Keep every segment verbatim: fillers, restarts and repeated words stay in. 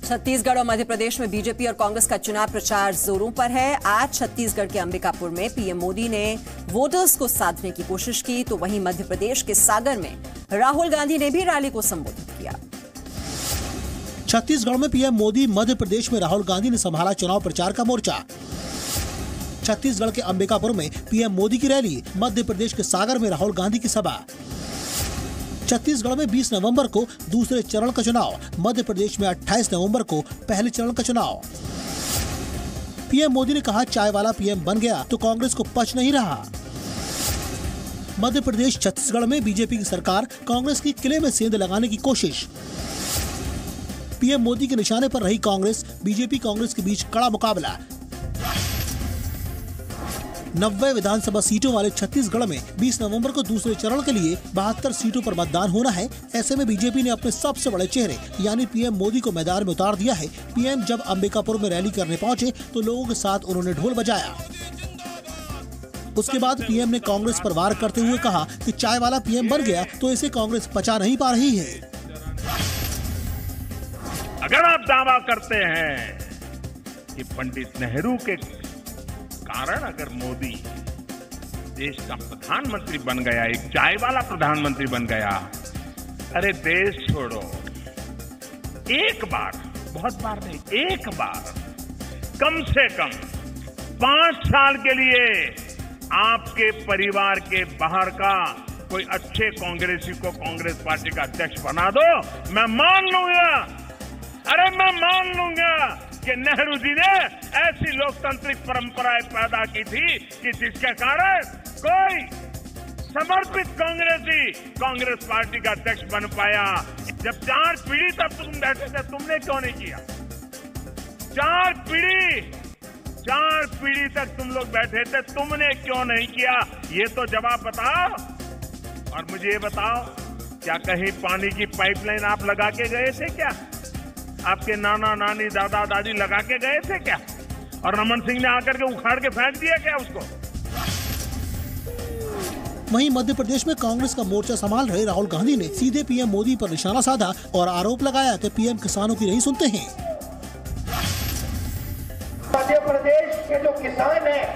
छत्तीसगढ़ और मध्य प्रदेश में बीजेपी और कांग्रेस का चुनाव प्रचार जोरों पर है। आज छत्तीसगढ़ के अंबिकापुर में पीएम मोदी ने वोटर्स को साधने की कोशिश की, तो वहीं मध्य प्रदेश के सागर में राहुल गांधी ने भी रैली को संबोधित किया। छत्तीसगढ़ में पीएम मोदी, मध्य प्रदेश में राहुल गांधी ने संभाला चुनाव प्रचार का मोर्चा। छत्तीसगढ़ के अंबिकापुर में पीएम मोदी की रैली, मध्य प्रदेश के सागर में राहुल गांधी की सभा। छत्तीसगढ़ में बीस नवंबर को दूसरे चरण का चुनाव, मध्य प्रदेश में अट्ठाईस नवंबर को पहले चरण का चुनाव। पीएम मोदी ने कहा, चाय वाला पीएम बन गया तो कांग्रेस को पच नहीं रहा। मध्य प्रदेश छत्तीसगढ़ में बीजेपी की सरकार, कांग्रेस की किले में सेंध लगाने की कोशिश। पीएम मोदी के निशाने पर रही कांग्रेस, बीजेपी कांग्रेस के बीच कड़ा मुकाबला। नब्बे विधानसभा सीटों वाले छत्तीसगढ़ में बीस नवंबर को दूसरे चरण के लिए बहत्तर सीटों पर मतदान होना है। ऐसे में बीजेपी ने अपने सबसे बड़े चेहरे यानी पीएम मोदी को मैदान में उतार दिया है। पीएम जब अंबिकापुर में रैली करने पहुंचे तो लोगों के साथ उन्होंने ढोल बजाया। उसके बाद पीएम ने कांग्रेस पर वार करते हुए कहा कि चाय वाला पीएम बन गया तो इसे कांग्रेस पचा नहीं पा रही है। अगर आप दावा करते हैं कि पंडित नेहरू के कारण अगर मोदी देश का प्रधानमंत्री बन गया, एक चाय वाला प्रधानमंत्री बन गया, अरे देश छोड़ो, एक बार, बहुत बार नहीं, एक बार कम से कम पांच साल के लिए आपके परिवार के बाहर का कोई अच्छे कांग्रेसी को कांग्रेस पार्टी का अध्यक्ष बना दो, मैं मान लूंगा। अरे मैं मान लूंगा कि नेहरू जी ने ऐसी लोकतांत्रिक परंपराएं पैदा की थी कि जिसके कारण कोई समर्पित कांग्रेसी कांग्रेस पार्टी का अध्यक्ष बन पाया। जब चार पीढ़ी तक तुम बैठे थे, तुमने क्यों नहीं किया? चार पीढ़ी चार पीढ़ी तक तुम लोग बैठे थे, तुमने क्यों नहीं किया? ये तो जवाब बताओ। और मुझे ये बताओ, क्या कहीं पानी की पाइपलाइन आप लगा के गए थे क्या? आपके नाना नानी दादा दादी लगा के गए थे क्या? और रमन सिंह ने आकर के उखाड़ के फेंक दिया क्या उसको? वहीं मध्य प्रदेश में कांग्रेस का मोर्चा संभाल रहे राहुल गांधी ने सीधे पीएम मोदी पर निशाना साधा और आरोप लगाया कि पीएम किसानों की नहीं सुनते हैं। मध्य प्रदेश के जो किसान हैं,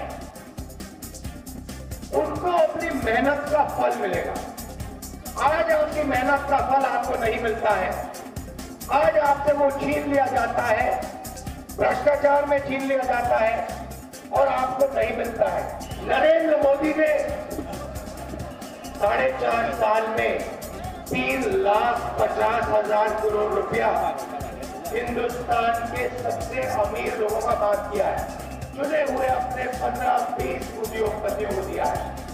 उनको अपनी मेहनत का फल मिलेगा। आज आपकी मेहनत का फल आपको नहीं मिलता है। आज आपसे वो छीन लिया जाता है, भ्रष्टाचार में छीन लिया जाता है और आपको नहीं मिलता है। नरेंद्र मोदी ने साढ़े चार साल में तीन लाख पचास हजार करोड़ रुपया हिंदुस्तान के सबसे अमीर लोगों का बात किया है। चुने हुए अपने पंद्रह बीस उद्योगपतियों को दिया है।